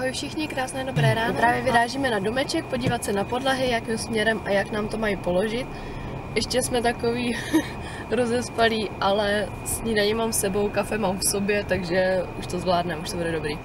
Ahoj všichni, krásné dobré ráno. Právě vyrážíme na domeček, podívat se na podlahy, jakým směrem a jak nám to mají položit. Ještě jsme takový rozespalí, ale snídaní mám s sebou, kafe mám v sobě, takže už to zvládneme, už to bude dobrý.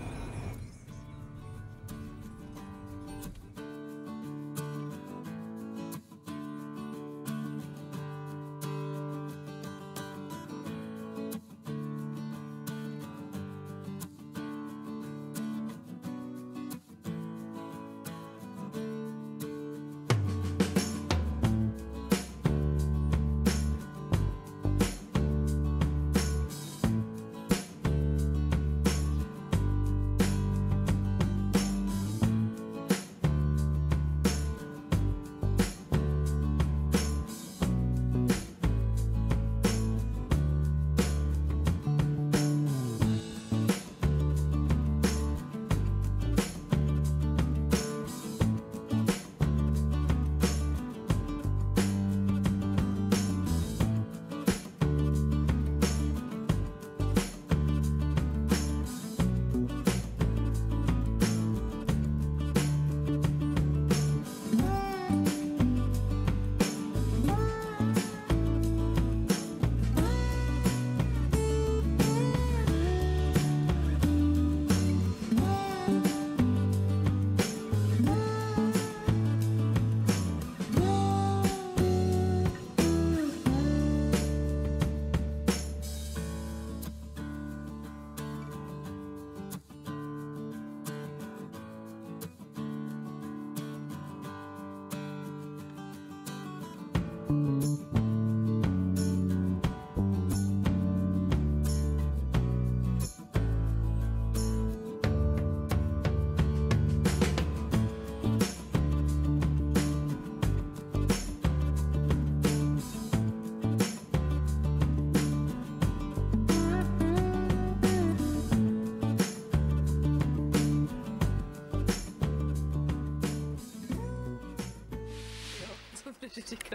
Říkám.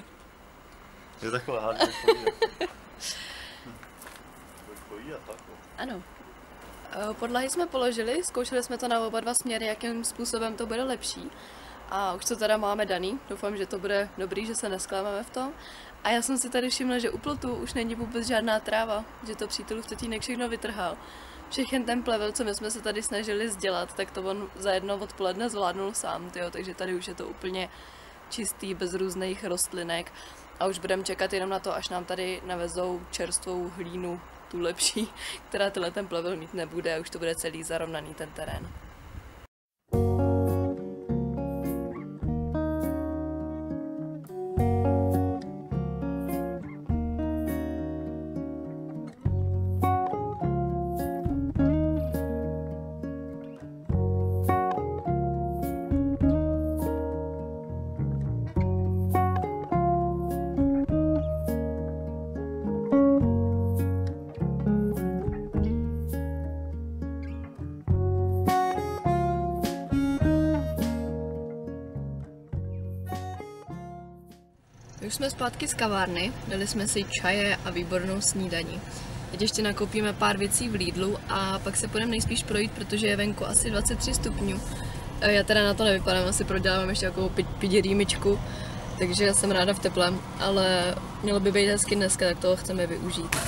Je takhle hádně pojídat. Ano. Podlahy jsme položili, zkoušeli jsme to na oba dva směry, jakým způsobem to bude lepší. A už to teda máme daný, doufám, že to bude dobrý, že se nesklámáme v tom. A já jsem si tady všimla, že u plotu už není vůbec žádná tráva, že to přítelův tatínek všechno vytrhal. Všechen ten plevel, co my jsme se tady snažili sdělat, tak to on za jedno odpoledne zvládnul sám, tyjo, takže tady už je to úplně čistý, bez různých rostlinek a už budeme čekat jenom na to, až nám tady navezou čerstvou hlínu, tu lepší, která tenhle ten plevel mít nebude a už to bude celý zarovnaný ten terén. Už jsme zpátky z kavárny, dali jsme si čaje a výbornou snídaní. Teď ještě nakoupíme pár věcí v Lidlu a pak se půjdeme nejspíš projít, protože je venku asi 23 stupňů. Já teda na to nevypadám, asi prodělávám ještě takovou piděrýmičku, takže jsem ráda v teplém, ale mělo by být hezky dneska, tak toho chceme využít.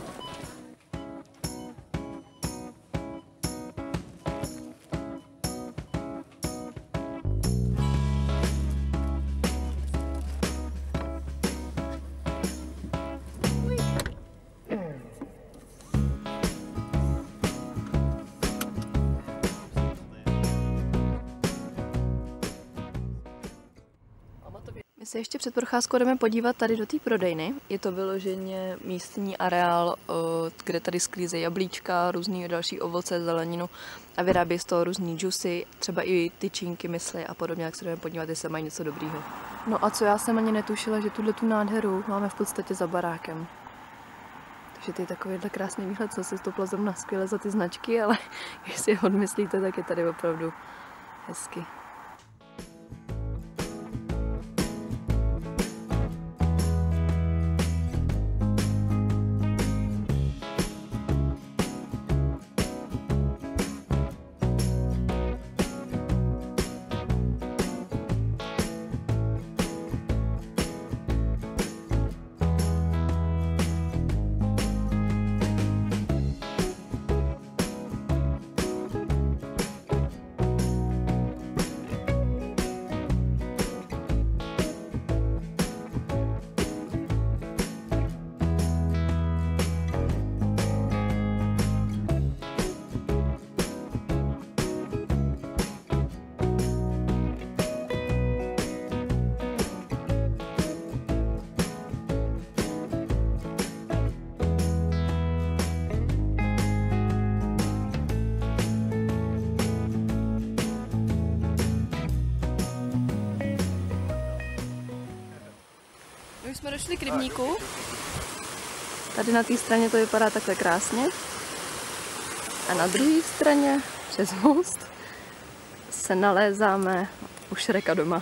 My se ještě před procházkou jdeme podívat tady do té prodejny. Je to vyloženě místní areál, kde tady sklízejí jablíčka, různý další ovoce, zeleninu a vyrábí z toho různý džusy, třeba i tyčinky, mysli a podobně, jak se jdeme podívat, jestli mají něco dobrýho. No a co já jsem ani netušila, že tu nádheru máme v podstatě za barákem. Takže to je takovýhle krásný výhled, co se stoupla zrovna skvěle za ty značky, ale když si ho odmyslíte, tak je tady opravdu hezky. jsme došli k rybníku. Tady na té straně to vypadá takhle krásně. A na druhé straně, přes most, se nalézáme u Šreka doma.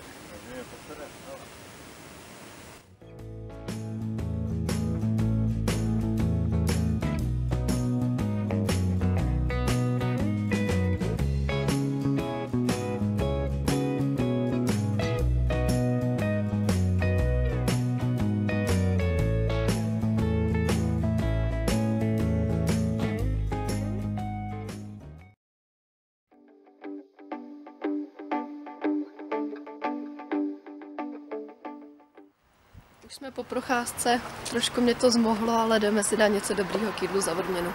Už jsme po procházce, trošku mě to zmohlo, ale jdeme si dát něco dobrýho k jídlu za odměnu.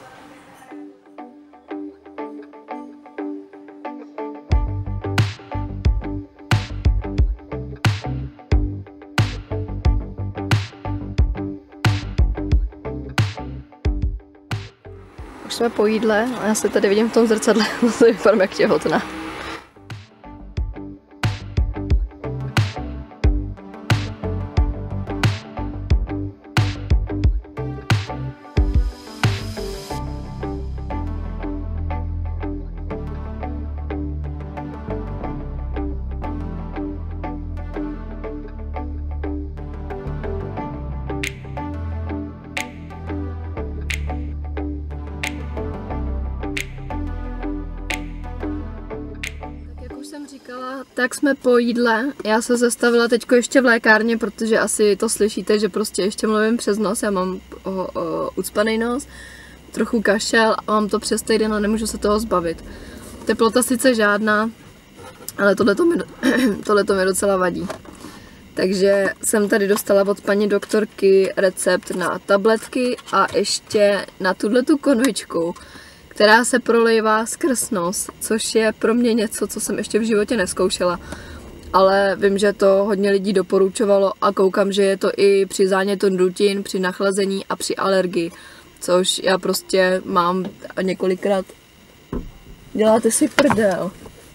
Už jsme po jídle a já se tady vidím v tom zrcadle, zase vypadám jak těhotná. Tak jsme po jídle, já se zastavila teďko ještě v lékárně, protože asi to slyšíte, že prostě ještě mluvím přes nos, já mám ucpaný nos, trochu kašel a mám to přes týden a nemůžu se toho zbavit. Teplota sice žádná, ale tohleto mi docela vadí. Takže jsem tady dostala od paní doktorky recept na tabletky a ještě na tuhletu konvičku, která se prolejvá skrz nos, což je pro mě něco, co jsem ještě v životě nezkoušela. Ale vím, že to hodně lidí doporučovalo a koukám, že je to i při zánětu dutin, při nachlazení a při alergii, což já prostě mám a několikrát. Děláte si prdel.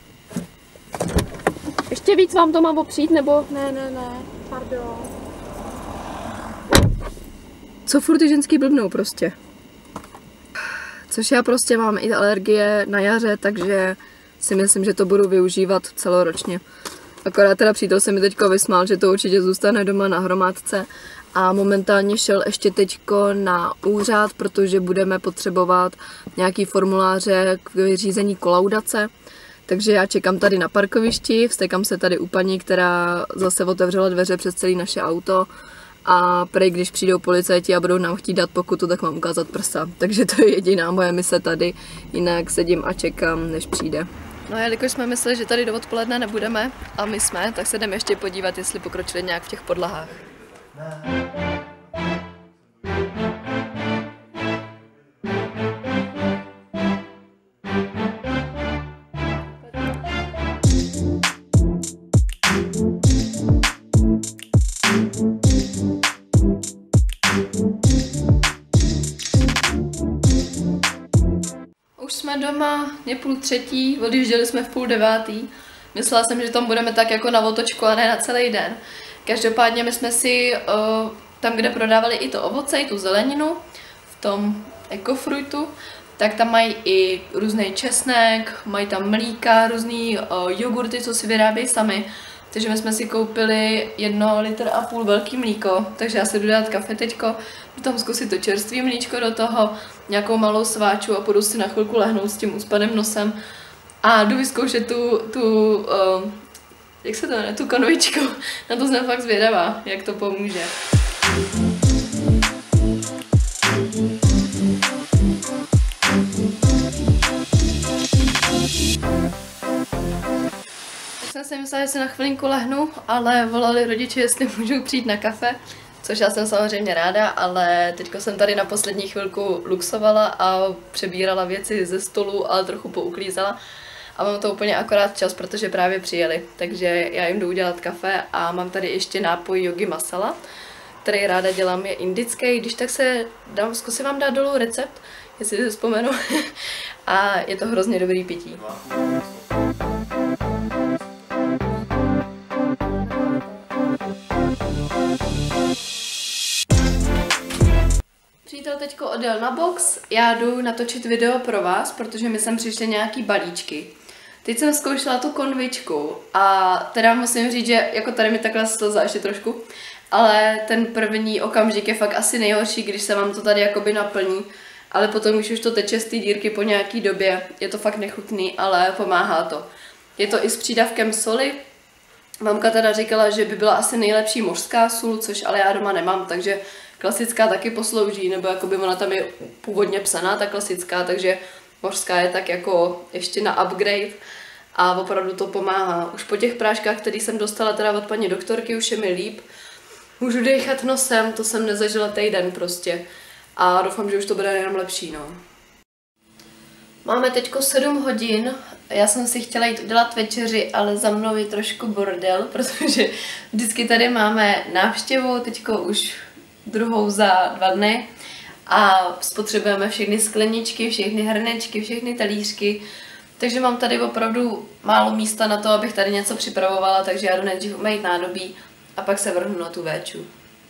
Ještě víc vám to mám opřít, nebo? Ne, pardon. Co furt ty ženský blbnou prostě. Což já prostě mám i alergie na jaře, takže si myslím, že to budu využívat celoročně. Akorát teda přítel se mi teďko vysmál, že to určitě zůstane doma na hromádce a momentálně šel ještě teďko na úřad, protože budeme potřebovat nějaký formuláře k vyřízení kolaudace. Takže já čekám tady na parkovišti, vztekám se tady u paní, která zase otevřela dveře přes celé naše auto. A prej, když přijdou policajti a budou nám chtít dát pokutu, tak mám ukázat prsa. Takže to je jediná moje mise tady, jinak sedím a čekám, než přijde. No a jelikož jsme mysleli, že tady do odpoledne nebudeme, a my jsme, tak se jdeme ještě podívat, jestli pokročili nějak v těch podlahách. Už jsme doma, je 2:30, odjížděli jsme v 8:30. Myslela jsem, že tam budeme tak jako na otočku a ne na celý den. Každopádně my jsme si tam, kde prodávali i to ovoce, i tu zeleninu, v tom ekofruitu, tak tam mají i různý česnek, mají tam mlíka, různý jogurty, co si vyrábějí sami. Takže my jsme si koupili 1,5 litru velký mlíko, takže já si jdu dát kafe teďko, jdu tam zkusit to čerstvé mlíčko do toho, nějakou malou sváču a půjdu si na chvilku lehnout s tím uspaným nosem a jdu vyzkoušet jak se to jmenuje, tu konvičku. Na to jsem fakt zvědavá, jak to pomůže. Jsem si myslela, že si na chvilinku lehnu, ale volali rodiče, jestli můžu přijít na kafe, což já jsem samozřejmě ráda, ale teďko jsem tady na poslední chvilku luxovala a přebírala věci ze stolu a trochu pouklízela a mám to úplně akorát čas, protože právě přijeli, takže já jim jdu udělat kafe a mám tady ještě nápoj yogi masala, který ráda dělám, je indický, když tak zkusím vám dát dolů recept, jestli si vzpomenu, a je to hrozně dobrý pití. Přítel teďko odjel na box, já jdu natočit video pro vás, protože mi sem přišly nějaký balíčky. Teď jsem zkoušela tu konvičku a teda musím říct, že jako tady mi takhle slza ještě trošku, ale ten první okamžik je fakt asi nejhorší, když se vám to tady jakoby naplní, ale potom, když už to teče z té dírky po nějaký době, je to fakt nechutný, ale pomáhá to. Je to i s přídavkem soli. Mamka teda říkala, že by byla asi nejlepší mořská sůl, což ale já doma nemám, takže klasická taky poslouží, nebo jakoby ona tam je původně psaná, ta klasická, takže mořská je tak jako ještě na upgrade a opravdu to pomáhá. Už po těch práškách, které jsem dostala teda od paní doktorky, už je mi líp. Můžu dechat nosem, to jsem nezažila týden prostě a doufám, že už to bude jenom lepší, no. Máme teďko 7 hodin, já jsem si chtěla jít udělat večeři, ale za mnou je trošku bordel, protože vždycky tady máme návštěvu, teďko už druhou za 2 dny a spotřebujeme všechny skleničky, všechny hrnečky, všechny talířky, takže mám tady opravdu málo místa na to, abych tady něco připravovala, takže já jdu nejdřív umýt nádobí a pak se vrhnu na tu véču.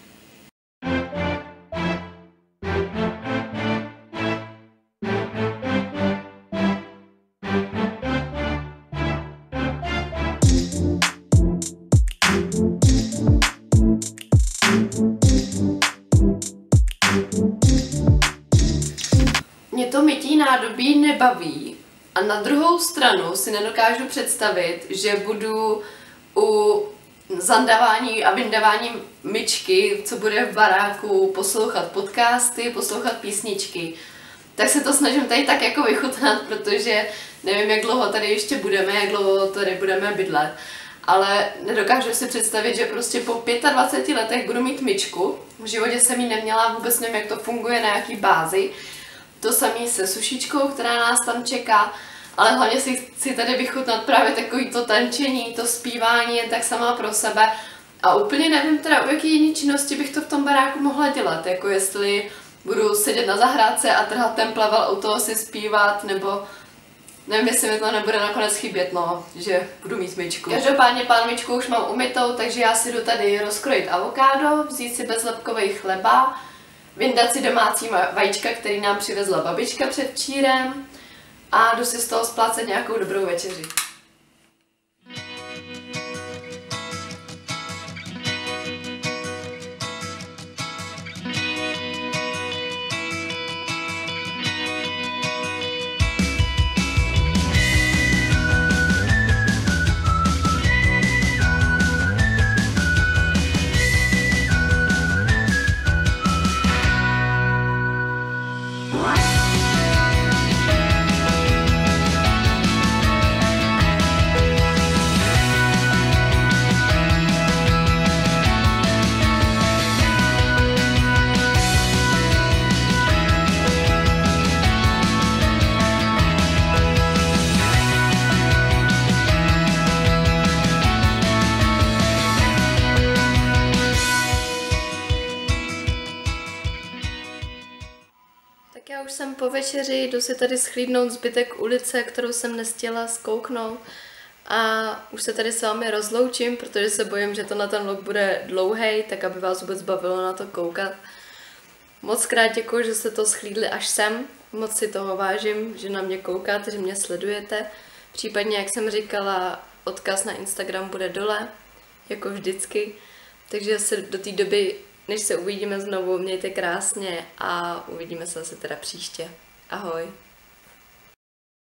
Mě to mytí nádobí nebaví a na druhou stranu si nedokážu představit, že budu u zandavání a vyndavání myčky, co bude v baráku, poslouchat podcasty, poslouchat písničky. Tak se to snažím tady tak jako vychutnat, protože nevím, jak dlouho tady ještě budeme, jak dlouho tady budeme bydlet. Ale nedokážu si představit, že prostě po 25 letech budu mít myčku. V životě jsem ji neměla, vůbec nevím, jak to funguje, na jaký bázi. To samé se sušičkou, která nás tam čeká, ale hlavně si tady vychutnat právě takový to tančení, to zpívání jen tak sama pro sebe. A úplně nevím teda, u jaký jiný činnosti bych to v tom baráku mohla dělat, jako jestli budu sedět na zahrádce a trhat ten plaval, u toho si zpívat, nebo nevím, jestli mi to nebude nakonec chybět, no, že budu mít myčku. Každopádně pánvičku už mám umytou, takže já si jdu tady rozkrojit avokádo, vzít si bezlepkový chleba, vyndat si domácí vajíčka, který nám přivezla babička předvčírem a jdu si z toho splácet nějakou dobrou večeři. Já už jsem po večeři, jdu si tady schlídnout zbytek ulice, kterou jsem nestihla zkouknout a už se tady s vámi rozloučím, protože se bojím, že to na ten vlog bude dlouhej, tak aby vás vůbec bavilo na to koukat. Moc krát děkuji, že jste to schlídli až sem, moc si toho vážím, že na mě koukáte, že mě sledujete. Případně, jak jsem říkala, odkaz na Instagram bude dole, jako vždycky, takže se do té doby, než se uvidíme znovu, mějte krásně a uvidíme se zase teda příště. Ahoj.